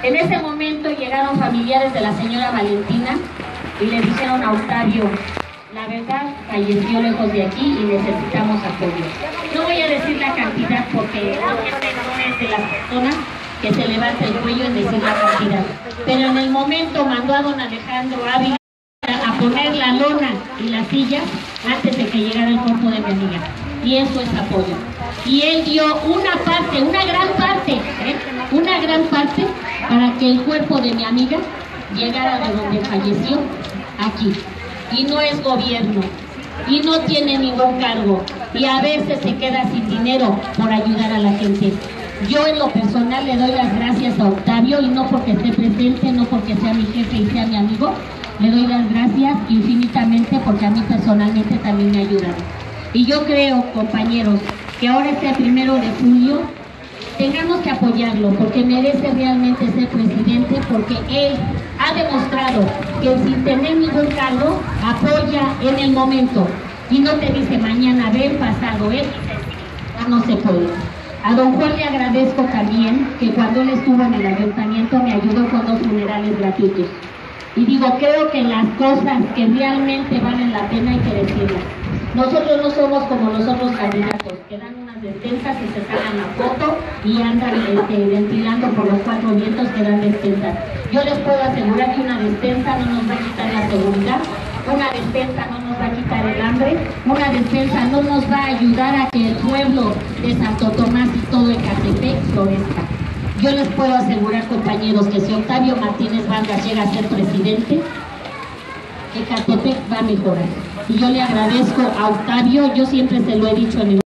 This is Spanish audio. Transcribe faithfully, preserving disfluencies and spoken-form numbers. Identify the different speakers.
Speaker 1: En ese momento llegaron familiares de la señora Valentina y le dijeron a Octavio: la verdad, falleció lejos de aquí y necesitamos apoyo. No voy a decir la cantidad porque no es de las personas que se levanta el cuello en decir la cantidad. Pero en el momento mandó a don Alejandro Ávila a poner la lona y las sillas antes de que llegara el cuerpo de mi amiga. Y eso es apoyo. Y él dio una parte, una gran parte, ¿eh? una gran parte para que el cuerpo de mi amiga llegara de donde falleció, aquí. Y no es gobierno, y no tiene ningún cargo, y a veces se queda sin dinero por ayudar a la gente. Yo en lo personal le doy las gracias a Octavio, y no porque esté presente, no porque sea mi jefe y sea mi amigo, le doy las gracias infinitamente porque a mí personalmente también me ha ayudado. Y yo creo, compañeros, que ahora este primero de julio tengamos que apoyarlo porque merece realmente ser presidente, porque él ha demostrado que sin tener ningún cargo apoya en el momento y no te dice mañana ven, pasado él, no se puede. A don Juan le agradezco también que cuando él estuvo en el ayuntamiento me ayudó con dos funerales gratuitos. Y digo, creo que las cosas que realmente valen la pena hay que decirlas. Nosotros no somos como los otros candidatos, que dan unas despensas y se sacan la foto y andan este, ventilando por los cuatro vientos que dan despensas. Yo les puedo asegurar que una despensa no nos va a quitar la seguridad, una despensa no nos va a quitar el hambre, una despensa no nos va a ayudar a que el pueblo de Santo Tomás y todo Ecatepec florezca. Yo les puedo asegurar, compañeros, que si Octavio Martínez Vargas llega a ser presidente, Ecatepec va a mejorar. Y yo le agradezco a Octavio, yo siempre se lo he dicho en el